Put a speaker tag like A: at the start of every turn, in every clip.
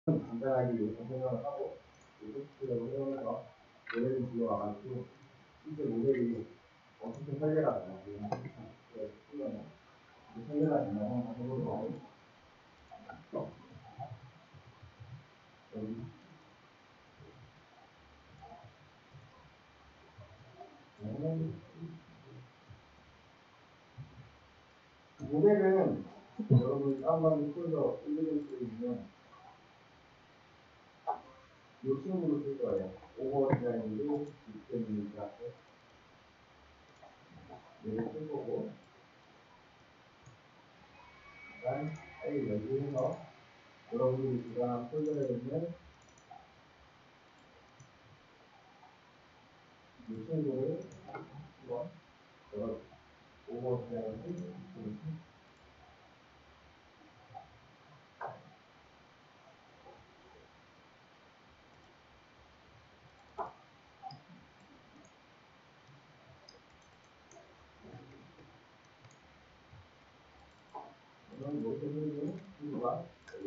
A: 간단하게 이렇게 생각을 하고 이렇게 해서 노래를 불러와가지고 실제 모델이 어떻게 설계가 되는지 설계가 되나 한번 해보도록 하겠습니다. 모델은 여러분이 다운받은 폴더 인그레이션에 있는 이 친구로 쓸 거예요. 오버 디자인으로 디자인을 잡고 얘를 쓸 거고 일단 파일 연주해서 여러분들이 주관한 폴더에 있는 이 친구를 한번 열어 오버 디자인을 이런 모델을 친구가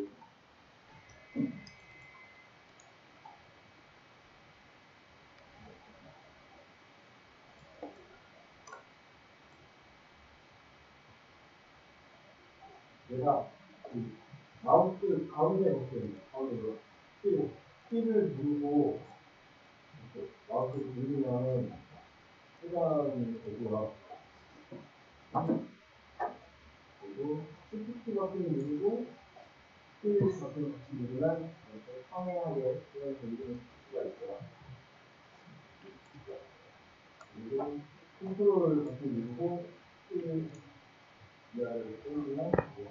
A: 내가 마우스 가운데 놓게 가운데로 키를 누르고 마우스 누르면 회전이 되고요. 그리고 Shift 버튼을 누르고 키 버튼을 같이 누르면 이렇게 평행하게 회전이 되는 수가 있어요. 그리고 컨트롤 버튼 누르고 키를 위아래로 끌면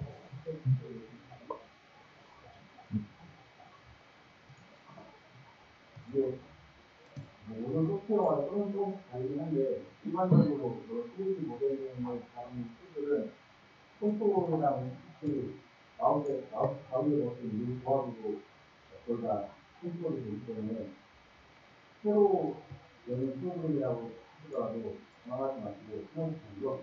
A: 이게 모든 소프트웨어와는 좀 다르긴 한데 일반적으로 3D 모델링을 하는 툴들은 컨트롤이랑 마우스 가운데 버튼 누르고 도와주고 거기다 컨트롤이 되기 때문에 새로 여는 프로그램이라고 하더라도 당황하지 마시고 그냥 이거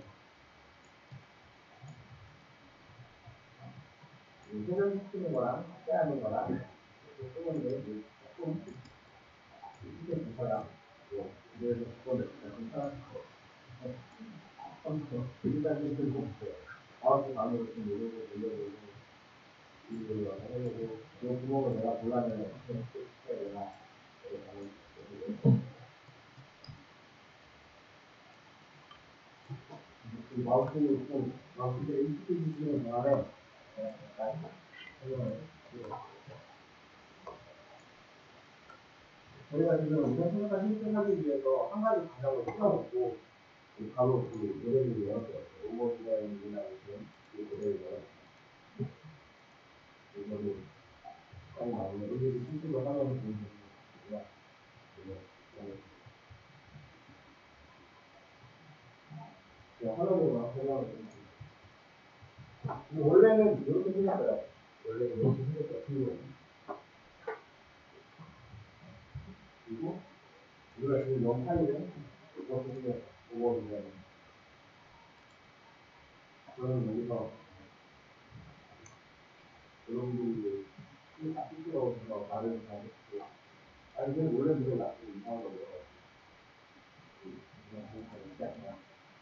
A: 회전시키는 거랑 빼하는 거랑 이렇게 쓰는데 조금 쉽게 붙어야 그래서 그거는 괜찮을 것 같아요. 일단 좀 들고 있어요. 마우스 안으로 좀 누르고 돌려보고 이거 해보고 이 구멍을 내가 골라내면 어떻게 해야 되나 이 마우스를 좀 마우스를 익숙해지시는 동안에 저희가 지금 이런 생각을 실행하기 위해서 한 가지 방향을 끊어놓고 바로 그 모델을 열었어요. 오버 디자인이나 그 모델을 열었어요. 이거를 빨리 나오면 의뢰를 실수로 하면 되는 거고요. 제가 하나로만 설명을 드리겠습니다. 원래는 이렇게 생겼어요. 원래 이렇게 생겼어요. 그리고 우리가 지금 연 파일은 이것을 오버 디자인. 저는 여기서 여러분들이 시끄러워서 말을 잘했고 아니 근데 원래 이걸 놔두고 이상한 거예요. 그냥 있지 않나.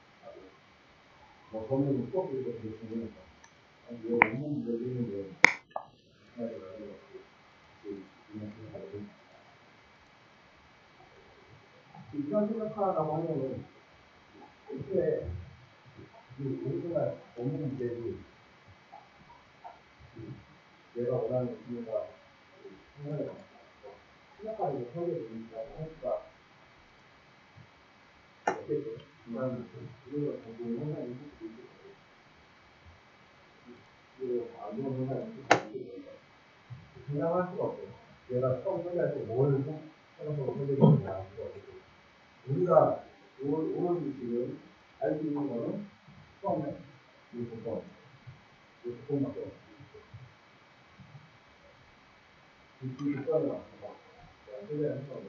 A: 뭐 저는 꼭 이렇게 되시면 아니 왜 원문 열리는데 이런 생각하라고 하면은 애초에 오리지널 원문 모델이 내가 원하는 이유가 생각하는 게 설계되니까 하니까 어떻게 이런 이유가 공부를 현상이 있을 수도 있고 그리고 안 좋은 현상이 있을 수도 있고 생각할 수가 없어요. 내가 처음 설계할 때 뭘 생각하고 설계했느냐 우리가 오로지 지금 알 수 있는 거는 처음에 이 조건밖에 없어요. 이 조건을 맞춰서 설계를 해서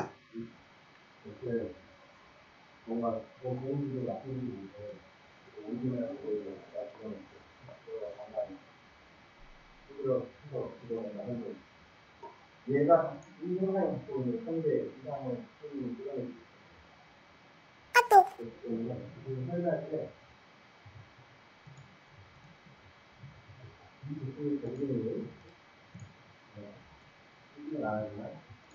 A: 이렇게 뭔가 더 좋은 일을 나쁜 일인데 오리지널 모델을 집어넣고 그거가 상당히 그래서 그거는 나는 얘가 이 현상이 갖고 있는 상대 이상을 끌어내기 때문에 지금 설명할 때 이 부분이 정리를 이건 안 하지만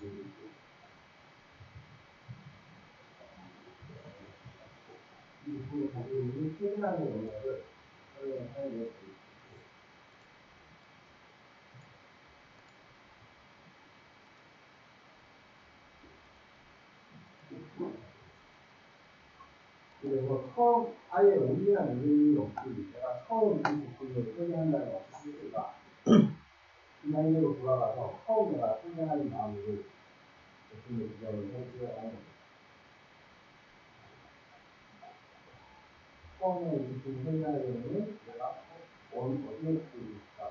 A: 이 부분이 가지고 있는 최근의 영역을 설명하는 게 그래서 처음 아예 온전한 의미 없이 내가 처음 이 부분을 설명한다는 어떻게가 이나이로 돌아가서 처음 내가 설명하는 마음으로 부분을 기억을 해주어야 하는 거죠. 처음에 이 부분을 설명하려면 내가 어디에 쓰고 있을까?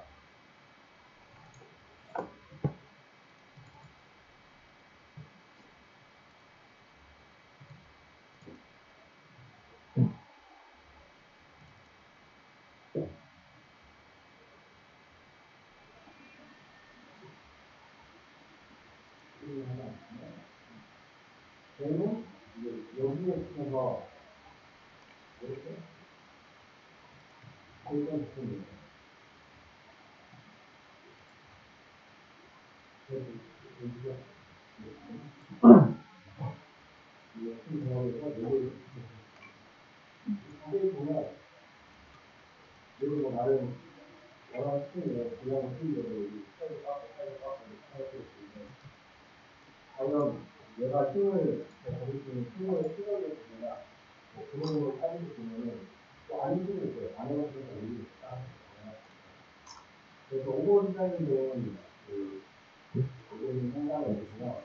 A: 얘는 이제 여기에 있어서 이렇게 골든 부분이에요. 그래서 이게 큰 덩어리가 요걸 자세히 보면 그리고 나름 여러 층에 그냥 힘으로 사이드 깎고 이렇게 수 있는 과연 내가 힘을 거기 있는 힘을 실어야 되느냐 뭐 그런 걸 따지고 보면은 또 아닌 수도 있어요. 안 해봤을 때 의미 있다. 그래서 오버 디자인은 그 모든 상상을 해주면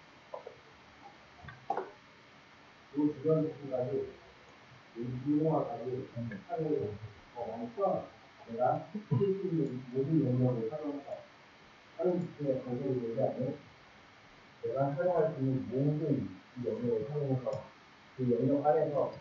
A: 그 주변 부분까지 유용화까지 하를 많이 풀어놨어요. 내가 쓸 수 있는 모든 영역을 활용해서 다른 부분에 관계를 되지 않는 내가 사용할 수 있는 모든 이 영역을 활용해서 그 영역 안에서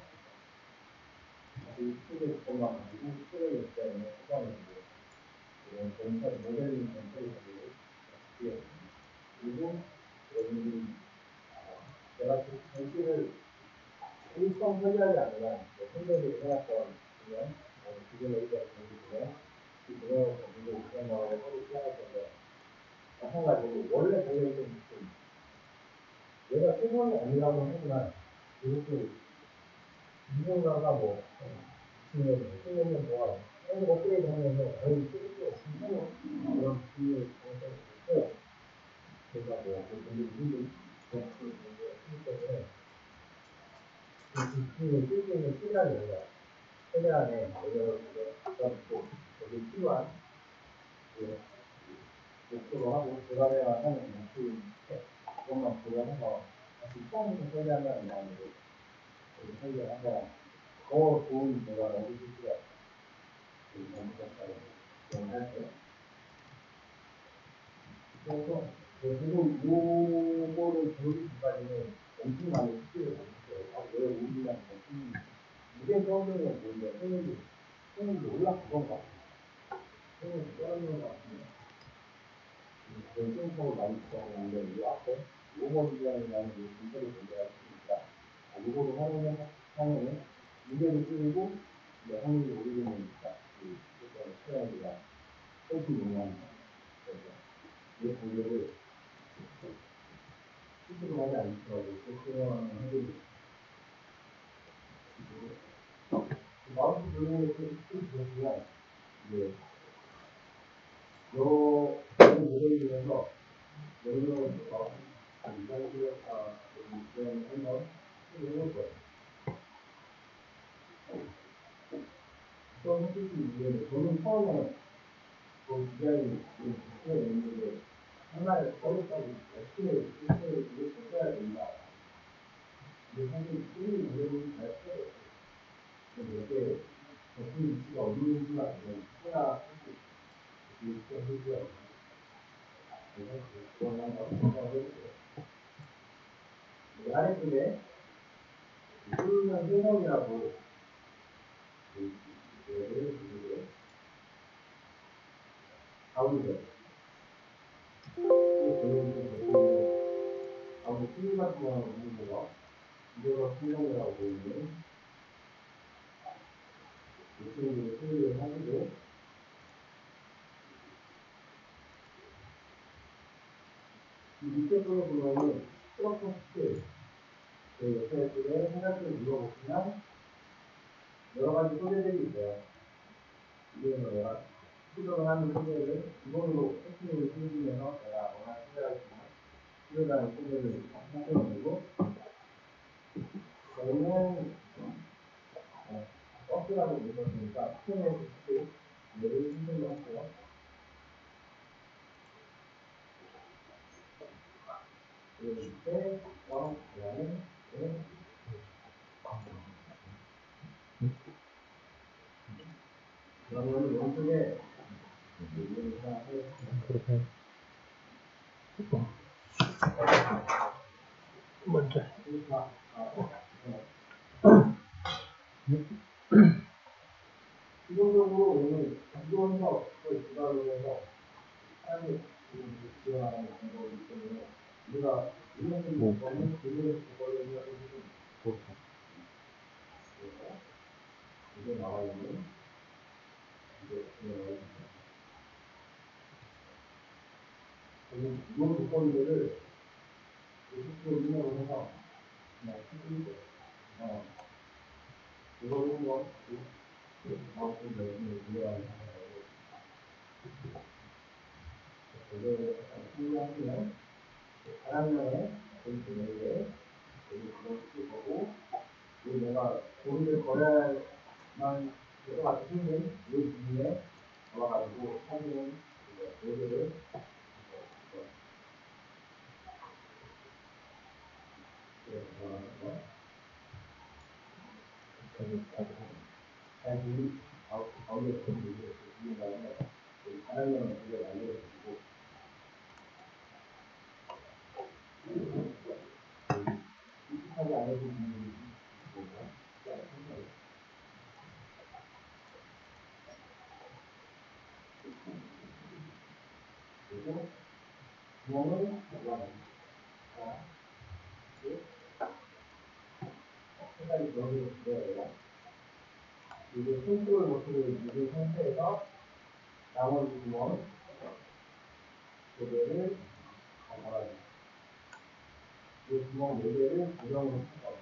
A: 아주 크게 조금만 가지고 틀을 냈다는 소감을 주고 이런 전체 모델링 전체를 가지고 그리고 여러분들이 내가 그 전체를 일성 설계하지 않으면 선배들이 해놨던 그냥 기존에 의지한 공부들은 그 분야에서 굉장히 유명하고 서로 시작할 텐데 마찬가지로 원래 달려있던 부품 얘가 최선이 아니라고 하지만 이것도 누군가가 뭐 20년, 10년 동안 계속 업그레이드 하면서 아유 쓰레기 없으면 그런 부품을 장점이 있고 제가 뭐 굉장히 힘든 부품을 쓰기 때문에 그 부품을 쓸 수 있는 시간이 뭐냐 최대한의 여력을 갖고 거기에 필요한 목표로 하고 들어가야 하는 목표인데 그것만 고려해서 다시 처음부터 설계한다는 마음으로 설계를 한번 더 좋은 결과를 얻을 수가 있어요. 그래서 결국 요거를 배우기 전까지는 엄청 많이 스킬을 받았어요. 왜 우리랑 이게 처음에는 뭔데 손님이 올라 그건가? 손님이 떠있는 것 같은데 그런 생각을 많이 들어봤는데 이 앞에 로버 디자인이라는 게 문제를 존재할 수 있다. 로버를 활용하면 무게를 줄이고 확률이 오르는 그 차량이가 훨씬 용이합니다. 그래서 이 관계를 스스로 하지 않더라도 스스로 하는 마우스 조정을 스스로 보시면 이제 여러 모델을 위해서 여러 이상시였다 이런 한번 해볼 거예요. 또 해주신 이유는 저는 처음에 그 디자인이 디스플레이 있는데 하나의 어렵다고 어떻게 디스플레이를 해야 된다. 근데 사실 게임이 모델이 잘 써요. 이게 제품 위치가 어디 있는지가 아니면 하나 이렇게 해줘야 그래서 그런 거 한번 생각을 해볼게요. 아래쪽에 훌륭한 해석이라고 가운데 같은 경우는 있는 거죠. 이거가 풍경이라고 보이는 이 친구를 수리를 하시고, 이 밑에 쪽에 보면은 프로포스트 그 옆에 쪽에 생각들을 눌러보시면 여러 가지 소재들이 있어요. 이게 내가 수정을 하는 소재를 기본으로 세팅을 해주면서 내가 원하는 소재가 있으면 수정하는 소재를 선택해주고, 저희는 버스라고 읽었으니까 스톤의 버스 얘를 선택을 할게요. 그리고 밑에 그다음에 그러면 왼쪽에
B: 그렇게 먼저
A: 기본적으로 오늘 기본서 기반으로 해서 사람이 지원하는 방법이기 때문에 우리가 이런 거는 그들의 그걸로 해서 이게 나와 있는 이게 나와 있는 저는 이런 조건들을 계속적으로 인용을 해서 그냥 쓰고 이걸 한번 마우스 내용을 이해하는 거예요. 이걸 신고하시면 다양하게 저희 분에게 그걸 쓸 거고, 그리고 내가 돈을 거래만 여러 가지 생긴 이 부분에 나와가지고 사진은 모델을 잘 보이 가운데 보는 다음에 다양한 모델을 만들어주고 익숙하지 않으신 분들이 그리고 구멍을 잡아줍니다. 색깔이 넣어주고 있어요. 이게 손톱을 모습을 입은 상태에서 나머지 구멍 고개를 잡아줍니다. 이 구멍 4개를 고정을 해서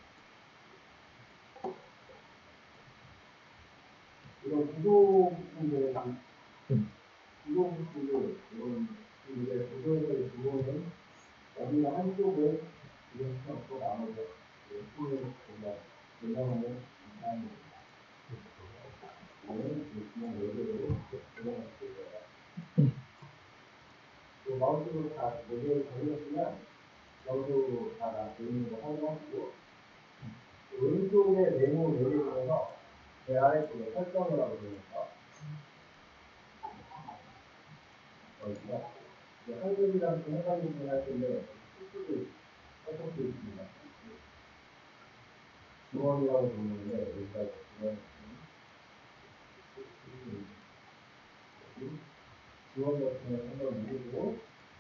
A: 이런 구조 부분들은 구조 부분들 이런 이제 구조에서의 구조는 어디나 한쪽을 이런 수는 없고 나머지 손을 보면 고정하는 이상입니다. 이거는 이 구멍 4개를 고정할 수 있어요. 또 마우스로 다 4개를 정리했으면 마우스로 다 보이는 거 확인하시고, 왼쪽에 네모 4개 중에서 제 아래쪽에 설정을 하고 있으니까 한글이랑 좀 헷갈리긴 할 텐데 수술을 설정도 있습니다. 지원이라고 부르는데 여기까지 지원 버튼을 한번 누르고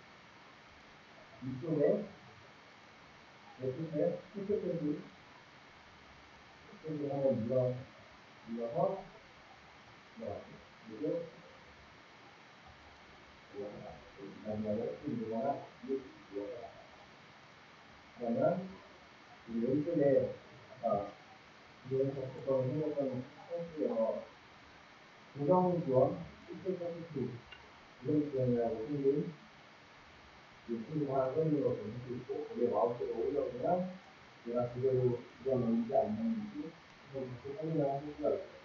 A: 이쪽에 내 끝에 스케치 페이지 한번 눌러서 그리고 마지막에 누르거나 그러면 이 왼쪽에 아까 지원에서 보통 생겼던 포인트에서 고정 지원, 실제 포인트 이런 지원이라고 생긴 이 친구 하나 떠있는 거 볼 수 있고, 거기에 마우스를 올려보면 내가 그대로 지원했는지 안 했는지 그걸 다시 확인을 하실 수가 있어요.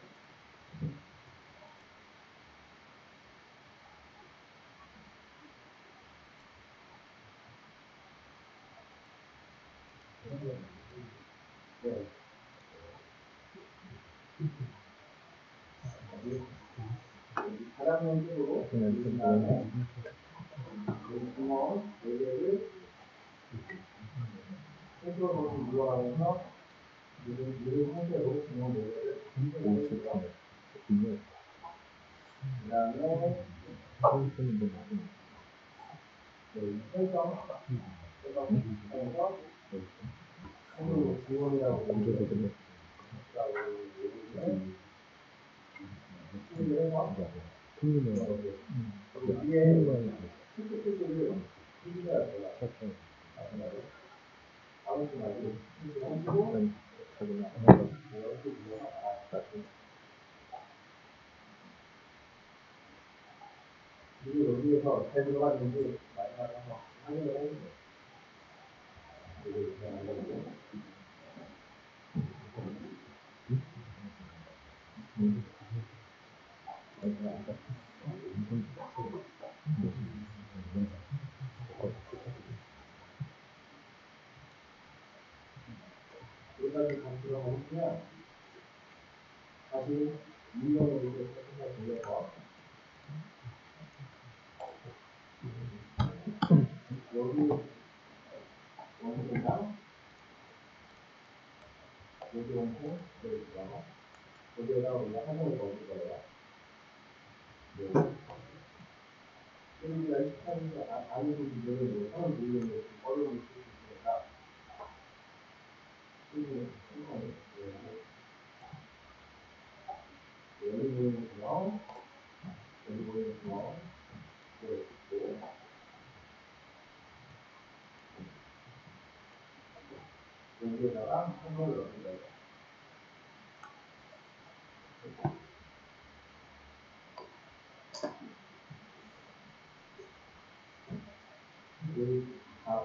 A: 네. 바닥면 쪽으로 그 다음에 이 구멍 4개를 손으로 버튼 눌러가면서 누른 상태로 구멍 4개를 눌러주고요. 그 다음에 설정 그래서 한국 지원이라고 얘기를 해서 위에 스티커를 해줘야 돼요. 아무튼 말고 이게 여기에서 잘 들어갔는지 마지막에 확인을 해주세요. 여기까지 다 들어가면 다시 인명으로 이렇게 돌려서 여기 원소랑 여기 원소 여기 들어가 여기에다 우리가 화면을 넣을 거예요. 여기가 익숙한 게 아니고 지금 사람 보이는 어려움을 쓸 수 있으니까 여기 보이는 구멍 여기 보이는 구멍 있고 여기에다가 한번을 넣는 거예요. 여기 다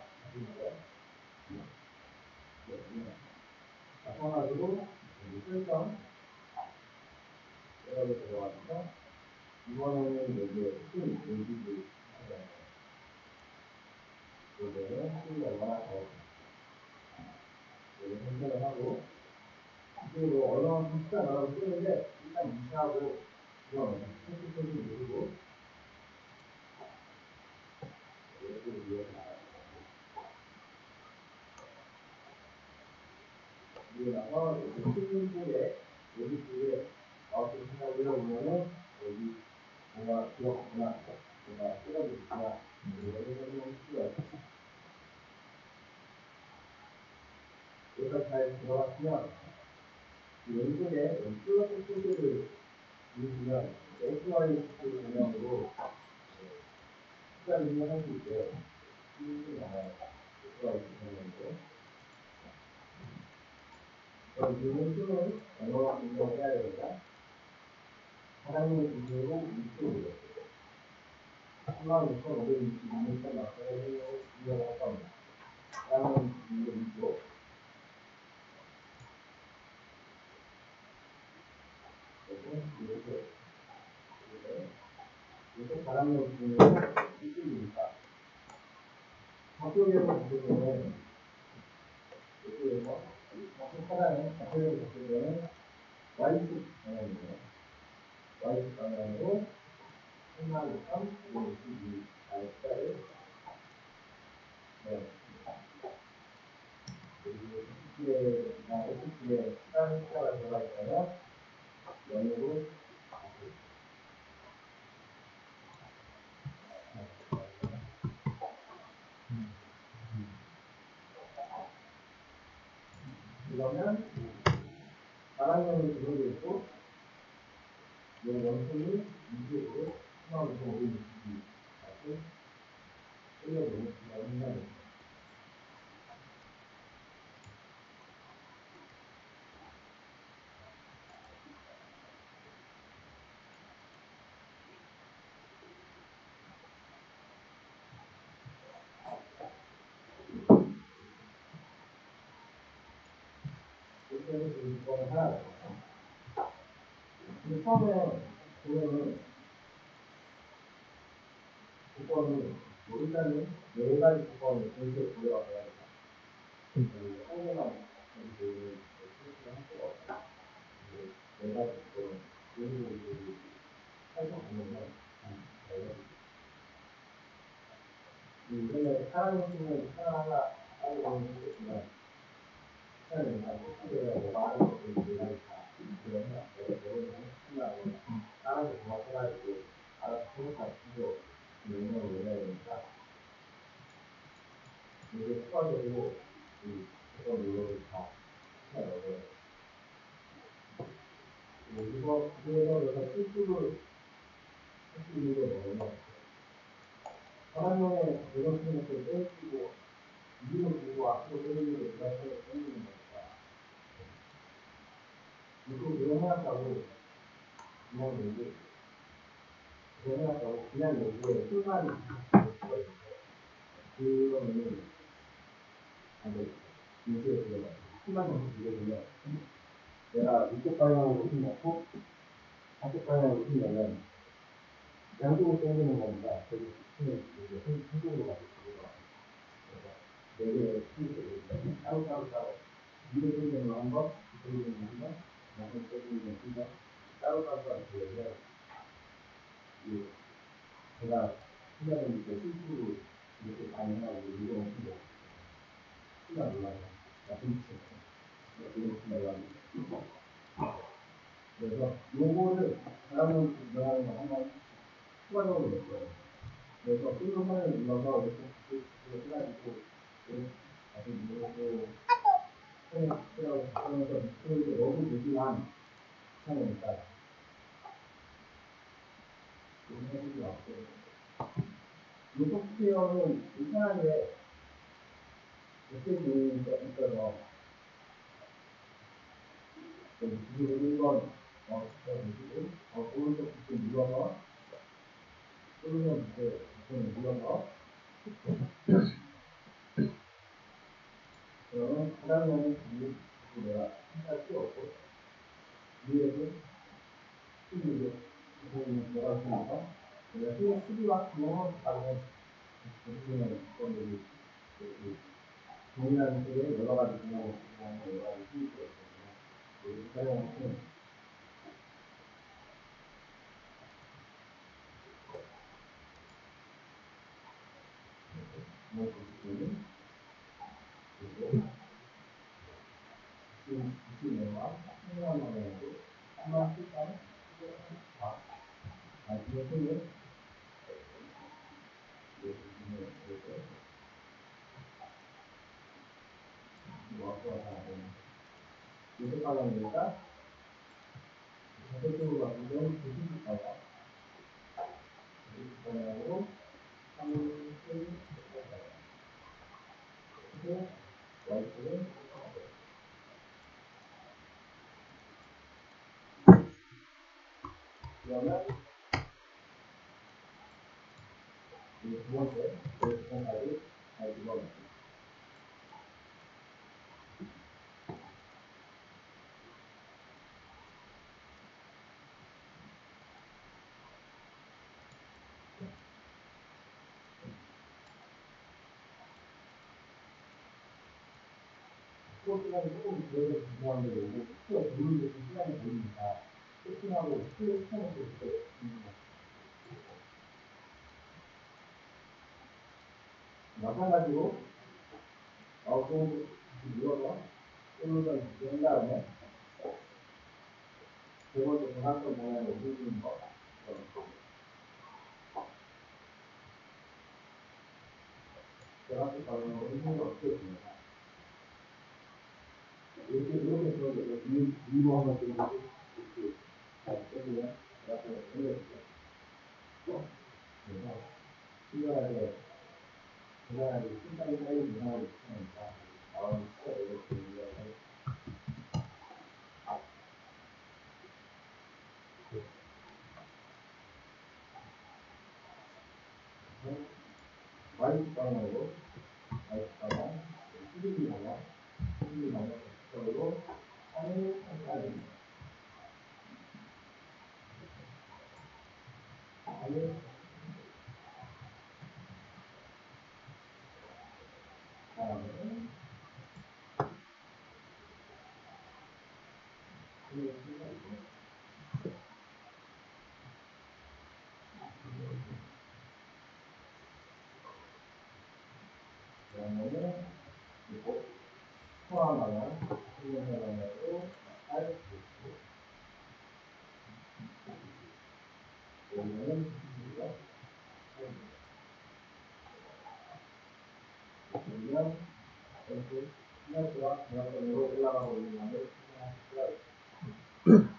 A: 나타나지고 여기 설정 여기 들어가서 이번에는 여기에 스킨 여기를 여기에는 스킨이 얼마나 더 여기 선택을 하고 그리고 얼마나 비슷한 언어를 쓰는데 일단 무시하고 이건 선택해서 누르고 여기 위에다가 그리고 나서 여기 스킨 쪽에 여기 뒤에 마우스 생각을 해보면은 여기 뭔가 들어갔구나 뭔가 쓰러졌구나 이거를 설명할 수가 있어요. 여기가 잘 들어갔으면 왼쪽에 플러스 표시를 누르시면 XY 방향으로 숫자를 입력할 수 있게 쭉 나와요. XY 방향으로. 그럼 이 왼쪽은 언어와 입력을 해야 됩니다. 하나님의 기준으로 위쪽으로 올렸어요. 36,526점 맞춰서 입력을 겁니다. 하나님의 기준으로 위쪽. 이렇게 바람의 기준으로 위쪽입니다. 좌쪽에서 보시면 이쪽에서 좌측 하단에 좌측에서 보시면 Y축 방향이에요. Y축 방향으로 36,522 R자를 X축에 숫자가 들어가 있다면 0으로 그러면 바람형이 들어져 있고 이 원통이 이쪽으로 36,522 다시 끌려오는 순간입니다. 이렇게 해서 지금 조건을 하나 넣었어요. 근데 처음에 보면은 조건이 뭐 일단은 네 가지 조건을 동시에 고려해야 됩니다. 한 개만 여기 할 수가 없어요. 네 가지 조건 그리고 살펴보면 이전에 사람의 힘을 하나하나 따로 보겠지만 사람이 다 크게 많은 것들이 다 그러면 내가 따라서 정확해가지고 알아서 생각할 필요 능력을 내야 되니까 이게 추가적으로 이 그런 노력을 다 해요. 그래서 여기서 실수를 할 수 있는 게 뭐냐면 사람의 노력하는 것을 떼주고 이기는 보고 앞으로 때리는 게 누가 때리는 거니까 이거 해놨다고 그냥 얘기 해놨다고 그냥 얘기해 순간이 그거는 안 돼. 이게 들어가 순간 정도 들려주면 내가 이쪽 방향으로 힘넣고 좌측 방향으로 힘내면 양쪽으로 당기는 겁니다. 저기 힘을 한쪽으로 가지고 그래서 4개의 힘을 따로 위로 당기는 거 한 번, 뒤로 당기는 거 한 번, 양쪽 당기는 거 한 번, 따로 이렇게 제가 시간을 이렇게 실수로 이렇게 많이 하고 이런 식으로 시간 올라가요. 나쁜 그래서 요거를 잘하는 분들하고 한번 추가적으로 넣었어요. 그래서 끌고만을 눌러서 이렇게 해가지고 다시 누르고 하면서 밑으로 너무 무지한 상황이니까 이런 해석이 없고 이 소프트웨어는 이상하게 메시지가 있어서 이게 1번 오른쪽 부분 눌러서 오른쪽 부분 눌러서 그러면 그 다음에는 내가 한달 필요 없고 위에서 수비를 내가 있으니까 내가 수비와 구멍을 다른 부분을 동일한 식의 여러 가지 구멍을 여러 가지 수비가 있거든요. 사용하시면 그리고 지금 주시면과 생각하는 거고 한번 쓸까요? 이거 쓰면 이렇게 하려니까 자체적으로 완전 주식이다가 이렇게 3을 그리고 와이프를 그러면 이 두 번째 부분까지 잘 집어넣습니다. 수업 시간이 조금 길어서 궁금한데 이거 수업 부르는데 좀 시간이 걸리니까 세팅하고 수업 시간을 볼때 마찬가지로 마우스 눌러서 솔루션 한 다음에 세 번째 전환점 방향으로 옮기는 거 전환점 방향으로 옮기는 거 어떻게 됩니까? 이렇게 들어오게 위로 한번 들어오고 이렇게 잘 빼면 나중에 올려주세요. 그래서 신기하게 신발이 쌓이는 이상하게 있으니까 나오는 수가 이렇게 올려서 와이프 방향으로 와이프 방향, 수직이 방향, 수직이 방향 적으로 하늘 상까지 하늘 바람을 하늘 수가 있고 그러면은 그리고 소화 방향, 수행 방향으로 알 수 있고 여기는 수직이가 그러면 이렇게 시너지와 정확성으로 올라가고 있는 것을 확인하실 수가 있습니다.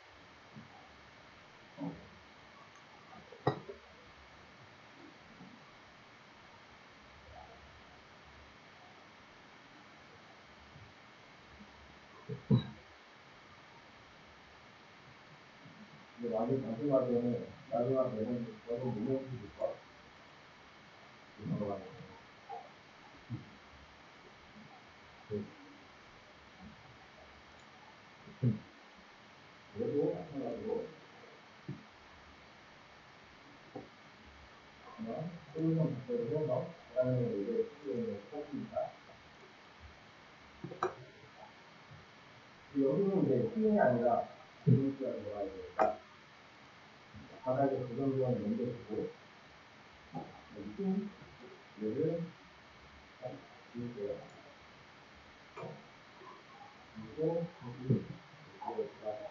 A: 마지막에는 여러 모멘트부터 넘어가는 그래도 마찬가지로 그냥 솔루션 작성을 해서 계란을 이제 수행을 했습니다. 여기는 이제 수행이 아니라 기능수가 들어가야 되니까 바닥에 고정구간을 넘겨주고 얘를 딱 지울게요. 그리고 다시 이렇게 들어가요.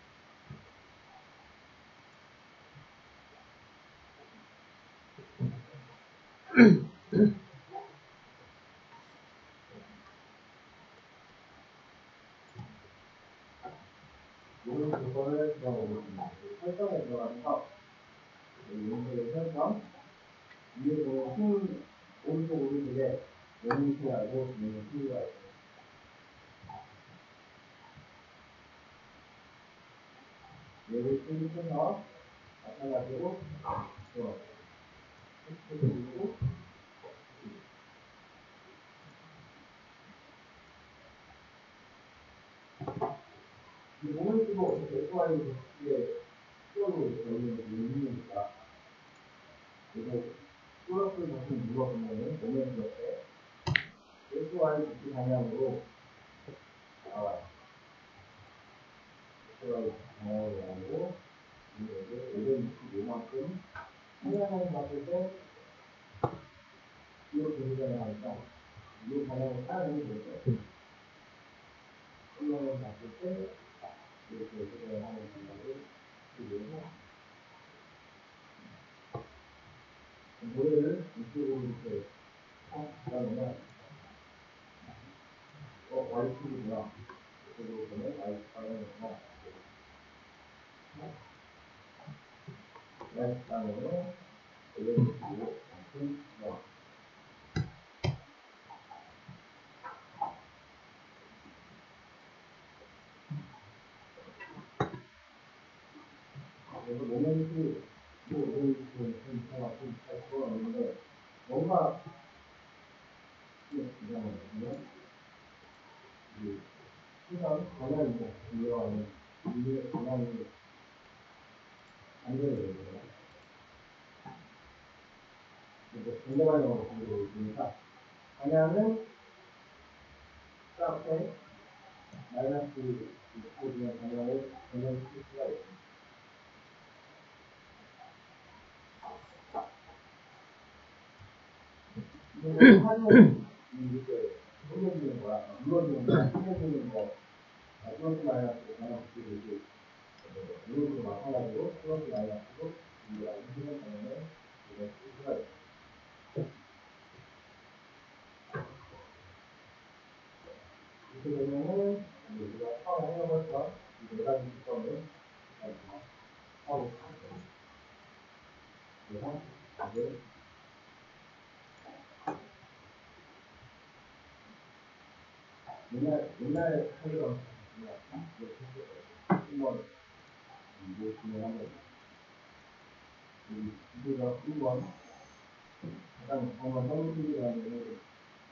A: 이런 조건을 들어보겠습니다. 설정에 들어가서 용도의 설정 위에 보면 힘 오른쪽 오른쪽에 원위치하고 진행의 수위가 있어요. 얘를 클릭해서 마찬가지로 그리고 이 모멘트도 어떻게 SY에 수업으로 적용이 되니까 그래서 플러스를 다시 눌러보면 모멘트 옆에 SY 이 방향으로 나와요. SY 방향으로 나오고 이제 565만큼 방향을 봤을 때 이렇게 되잖아요. 이 방향을 따르는 거죠. 방향을 봤을 때 이렇게 하는 방향을 그리고 모래를 이쪽으로 이렇게 하면 Y축이구나. 이쪽으로 보면 Y 방향이구나. Y 방향으로 올려주고 그래서 모멘트 잘 풀어놨는데 뭔가 이상하거든요. 항상 방향이 이해하는 이해 방향이 안 되는 거예요. 그래서 공정하려고 보고 있으니까 방향은 앞에 마이너스 6의 방향을 변경시킬 수가 있습니다. 이거는 하루는 이렇게 흘려주는 거야. 눌러주는 거야. 흘려주는 거. 플러스 마이너스 방향식으로 이렇게 눌러주는 거 마찬가지로 플러스 마이너스로 우리가 인수는 방향을 쓸 수가 있습니다. 이렇게 되면은 우리가 처음 해봤던 이 네 가지 조건을 하고 있습니다. 그래서 이제 옛날 하려던 한번 진행하면 우리가 1번 가장 정말 성실이라는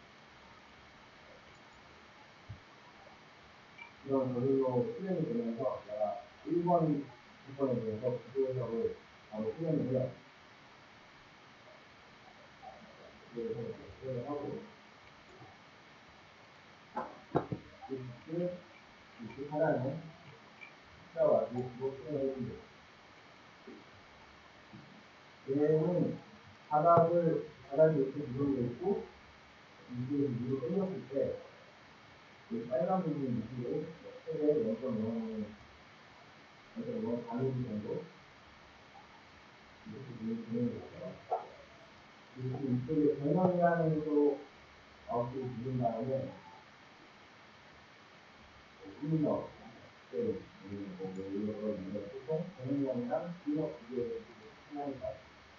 A: 이런 것들로 수행이 되면서 내가 1번 조건에 대해서 구조해석을 바로 수행을 해요. 그래서 수행을 하고 이렇게 하나는 숫자와 구조 수행을 해줍니다. 얘는 바닥이 이렇게 누르고 있고 이게 위로 끌렸을 때 이 빨간 부분이 밑으로 최대 0.5 반응 정도 이렇게 진행이 되고요. 그리고 이쪽에 변형이라는 또 9시 누른 다음에, 1러, 때, 이거, 보통, 정형이랑 1러, 이게 하나니까.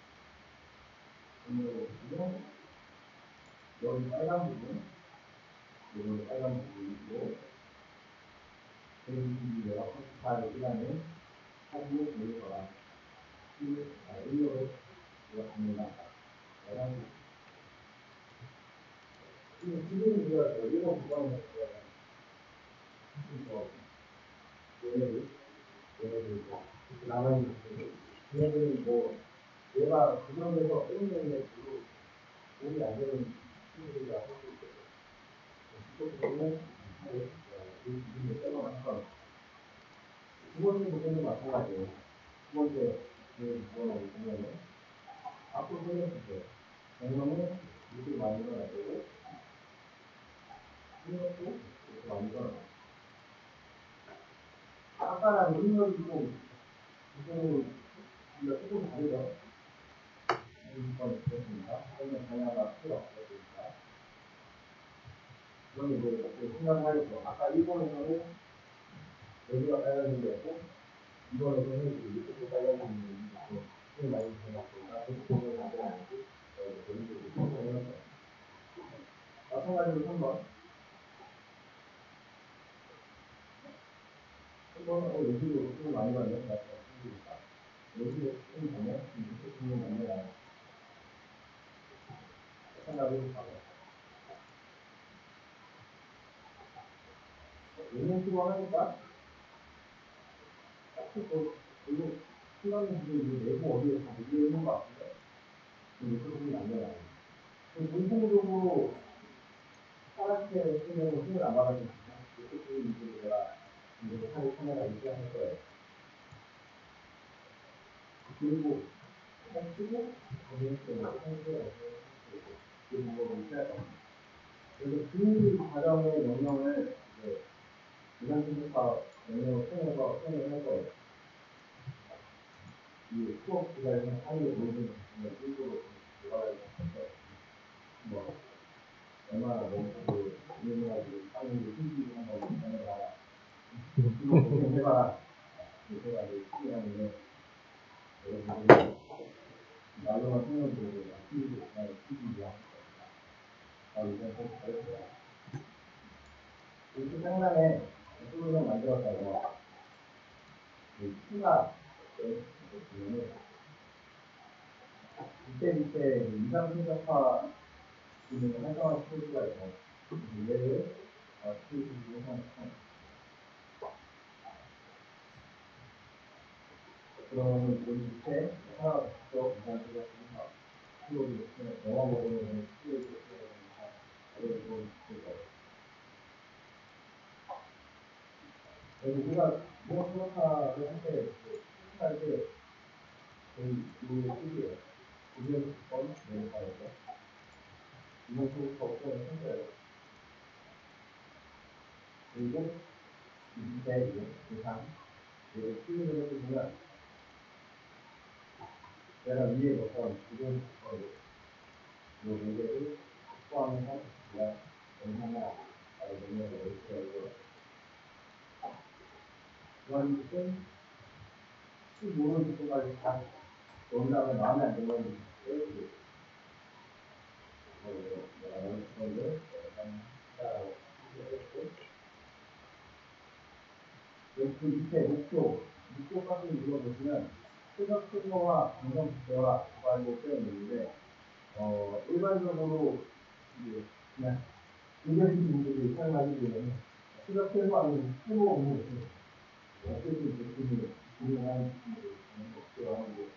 A: 그러면, 여기 빨간 부분, 여기 빨간 부분이고, 여기 내가 34시간에 사진을 보일 거라. 1러를 내가 보낸다. 지금 우리가 이거 구간을 얘네들 남아있는 얘네들이 뭐 얘가 구성에서 끝내는 주로 도움이 안 되는 친구들이라 할 수 있거든. 그거는 이게 떠나서 두 번째 부분도 마찬가지예요. 두 번째 부분을 보면은 앞으로 끝냈을 때 정명은 이렇게 많이 일어나야 되고 이것도 이렇게 많이 일어나요. 아까랑 능력이고 이거는 우리가 조금 다르죠. 이번 있겠습니다. 그러면 변화가 필요 없겠습니다. 그럼 이제 생각을 하겠죠. 아까 1번에서는 여기가 빨간색이 되고 2번에서는 이쪽도 빨간색이 되고 좀 많이 변했습니다. 그쪽을 만들어야지 마찬가지로 3번 3번은 여기로 좀 많이 가면 여기로 좀 가면 이렇게 좀 많이 나요. 마찬가지로 4번 이런 식으로 하니까 이거 순간에 지금 내부 어디에 다 물려 있는 것 같은데 이게 조금 안 되나요? 공통적으로 파랗게 쓰면 힘을 안 받아주니까 이렇게 이제 내가 이제 사진 카메라 유지할 거예요. 그리고 딱 쓰고 거기에 또 상태를 그리고 뭐 유지할 겁니다. 그래서 그 과정의 명령을 이제 이산신소사 명령을 통해서 수행을 할 거예요. 이 수업 기간에서 사이에 모든 일부러 들어가야 될 거예요. 뭐 얼마나 너무 유명하고 사람들이 힘들게 한다고 생각해봐라. 이거 해봐라. 제가 이제 TV라는 여러분들이 말로만 설명드리고 TV도 잘 TV야. 이건 좀 잘했어요. 이렇게 상단에 프로그램 만들었다가 이 키가 보면은 이때 이상 최적화 기능을 활성화 시킬 수가 있어요. 얘를 키우기 위해서 그러면 그 밑에 하나 더 이상 최적화 키우기 영화 먹으면 키우기 그리고 우리가 이런 프로타를 할 때, 할 때, 이 시기에, 이게 번 내려가야죠. 이런 프로타 옵션을 생겨요. 그리고 밑에 이상, 얘를 클릭을 해주시면, 내가 위에 넣었던 기존 거를, 이 모델을 포함해서, 내가 얼마나 능력을 넣을 수 그런 뜻은 15는 정도까지 다 넣은 다음에 마음에 안 드는 것을 내가 넣을 거를 따라고 했고 그 밑에 목표 값을 눌러보시면 최적 최소화, 정정 부채와 고갈고 되어 있는데 일반적으로 이제 그냥 의견이신 분들이 사용하기 때문에 최적 최소화는 최고 없는 것이 어쨌든 제품이 분명한 목표하고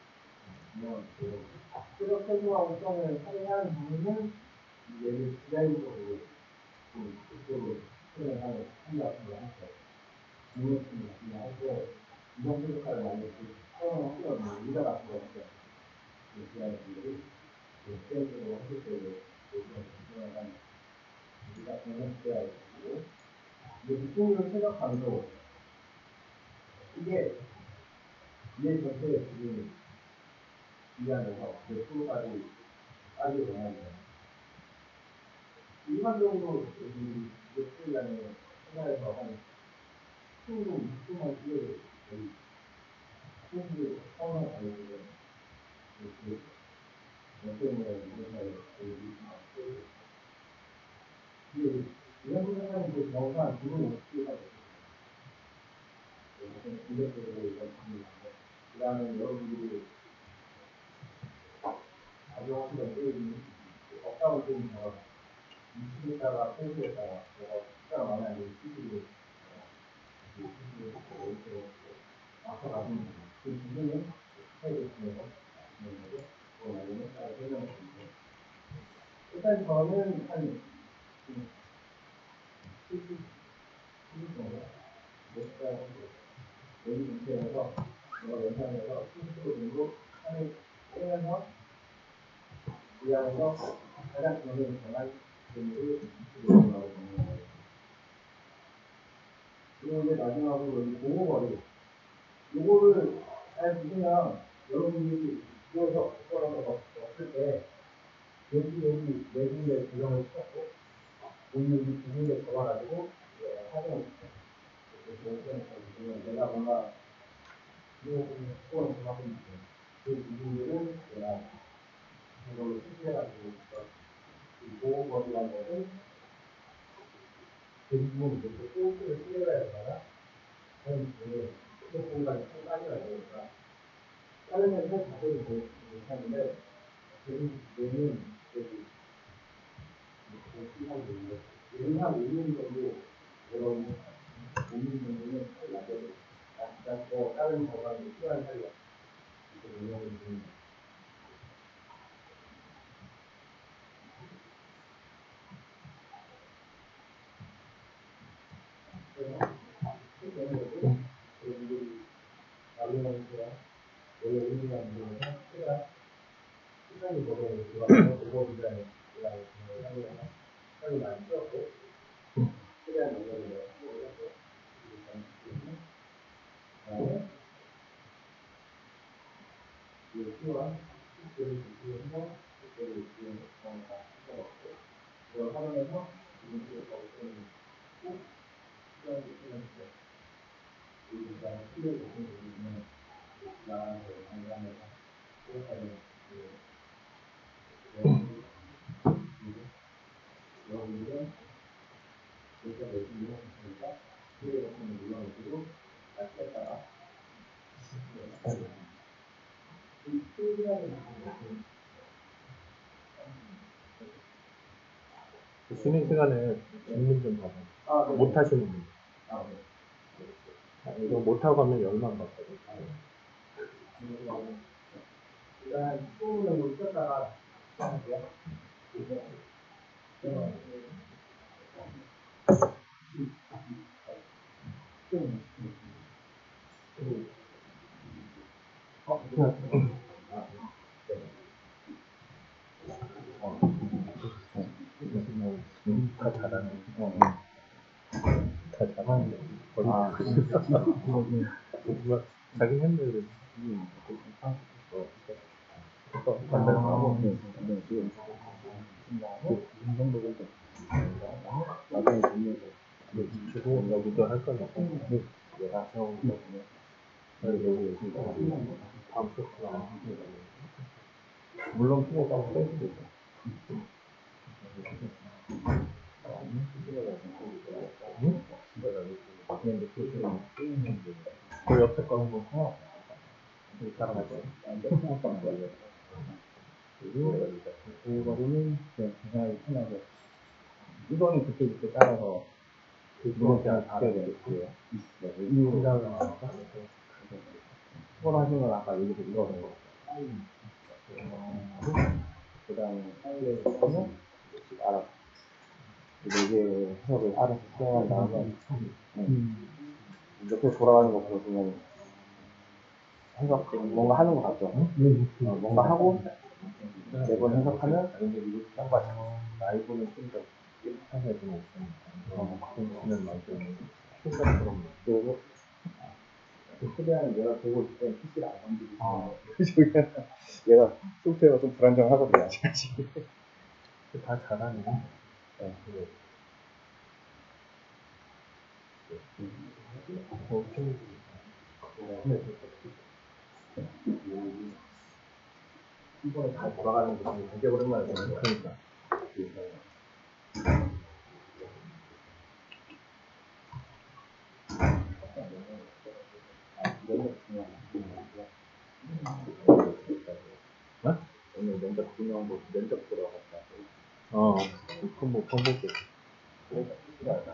A: 최적 최소화 옵션을 사용하는 부분은 얘를 디자인적으로 그쪽으로 수행하는 같은 걸 할 거예요. 중요했습니다. 할때 이동 필요카를 만들 때 처음에 필요한 의자 같은 거 없어요. 디자인분들이 수행적으로 하실 때 요즘에 진행하는 우리가 공동해야 되고 이게 느낌으로 최적화도 이게 이해 전체의 지금 위안에서 몇 프로까지 빠지게 되냐면 일반적으로 며칠 안에 회사에서 한 20만 시간을 거의 수업을 사원을 다니고 때문에 회사에 거의 이런 생각하는 그 경우가 기본이 없게 하거든요. 기본적으로 이런 부분이 있는데, 그 다음에 여러분들이 가져오시던 게임이 업다운 게임처럼 이슈에다가 페이지에다가 제가 숫자가 많아야 되는 시기를 앞서 가진 그 기준을 해주시면서 그거 나중에 잘 설명을 드릴게요. 일단 저는 한 70 정도 몇 달 여기 근처에서 연산해서 70% 정도 산을 빼면서 이 안에서 가장 기본적인 정한 종류를 이슈로 그리고 이제 마지막으로 여기 공모거리 요거를 잘 보시면 여러분들이 이어서 없을 때 여기 네 군데 구성을 시켰고 여기 두 군데 잡아가지고 확인을 시켰어요. 내가 뭔가 이거 수업을 하고 있는데 그 부분들은 내가 이걸로 수시해가지고 이 공모거리라는 것을 대부분 이렇게 소스를 쓰려야 되다가 하는 게 공간이 좀 빠져야 되니까 자르면서 자세히 하는데 얘는 여기 시간이 있는데 얘는 한 5년 정도 여러분 5년 정도는 나중에 약간 더 다른 공간이 필요한 사이에 이렇게 운영을 좀 여러분들이 나누면서 원래 의미가 있는 건 시간이 걸어오는 그런 오버디자인 시간이 많이 쓰였고 최대한 연결을 해서 그다음에 이 필요한 식들을 구성해서 식들을 구성해서 다 시켜놓고 그걸 활용해서 이분들을 적으면 꼭 필요한 게 필요한데 우리가 필요한 부분은 나라에서 강간해서 그것까지 여러분들은 일단 열심히 하셨으니까 필요한 것을 눌러놓고 같이 따라
B: 쉬는 시간에 질문 좀 받아.
A: 네.
B: 못 하시는 분.
A: 네.
B: 이거 못하고 하면 열만 받거든.
A: 일단 수업을 쉬었다가 할게요.
B: 다 잘하네. 다 잘하는데. 자기 힘들어. 반대로 하고. 이 정도로 나중에 보면서 주고 여기도 할 거니까. 내가 세우는 다음 수업도 물론 필요에 따라 뺄 수도 있어. 그 옆에 거 한번 사. 이렇게 따라가죠. 그거는 계산이 편하고 이거는 그때 따라서 그거 그냥 다 해야 되겠고요. 이유를 그걸 하신 건 아까 여기서 이거는 그 다음에 파일에서는 알아서 이게 해석을 알아서 수행한 다음에 옆에 돌아가는 거 보시면 해석 뭔가 하는 거 같죠? 뭔가 하고 매번 해석하면 딴거 라이브는 좀더 깨끗하게 좀 없으니까 그런 만들면 효과처럼 그리고 최대한 얘가 보고 있을 때 PC를 안 건드리고 얘가 소프트웨어가 좀 불안정하거든요. 아직 다 잘하네.
A: 이번에 잘 돌아가는 게 되게 오랜만에 보는 거야.
B: 그러니까.
A: 오늘 면접 중요하고 면접 보러 갔다.
B: 그럼 뭐 방법이 없어.
A: 그래서 필요하다.